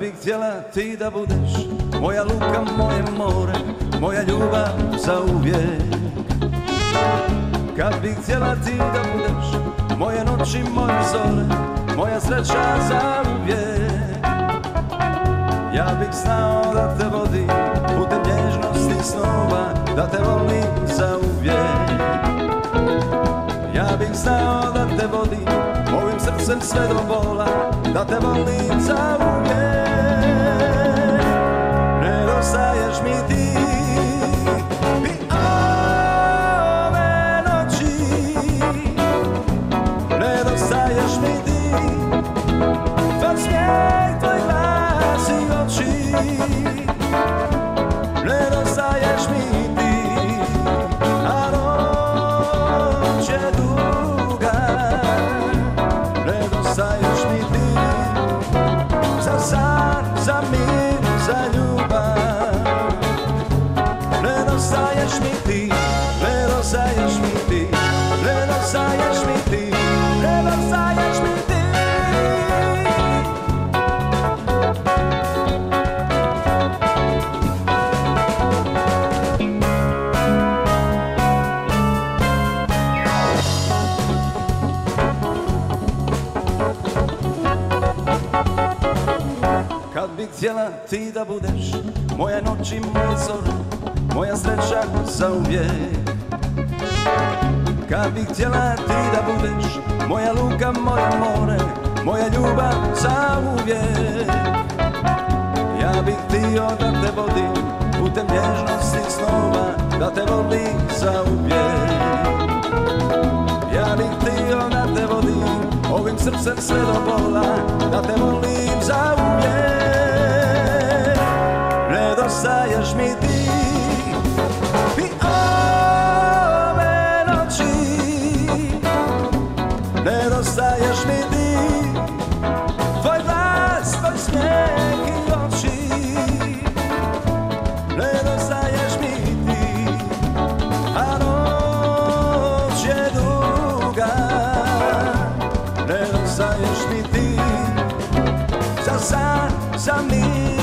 bih htjela ti da budeš moja luka, moje more, moja ljubav za uvijek. Kad bih htjela ti da budeš moje noći, moje zore, moja sreća za uvijek. Ja bih znao da te vodim putem nježnosti snova, da te volim za uvijek. Ja bih znao da te vodim ovim srcem sve do bola, da te volim za uvijek. Nedostaješ mi ti i ove noći, nedostaješ mi ti, tvoj smijeh, tvoj glas i oči. Nedostaješ mi ti, a noć je duga. Nedostaješ mi ti, za san, za mir, za ljubav. Nedostaješ mi ti, nedostaješ mi ti, nedostaješ mi ti, nedostaješ mi ti. Kad bih htjela ti da budeš moja noć i moje zore, moja sreća za uvijek. Kad bih htjela ti da budeš moja luka, moje more, moja ljubav za uvijek. Ja bih htio da te vodim putem nježnosti snova, da te volim za uvijek. Ja bih htio da te vodim ovim srcem sve do bola, da te volim za uvijek. Nedostaješ mi ti i ove noći, nedostaješ mi ti, tvoj glas, tvoj smijeh i oči. Nedostaješ mi ti, a noć je duga. Nedostaješ mi ti, za san, za mir,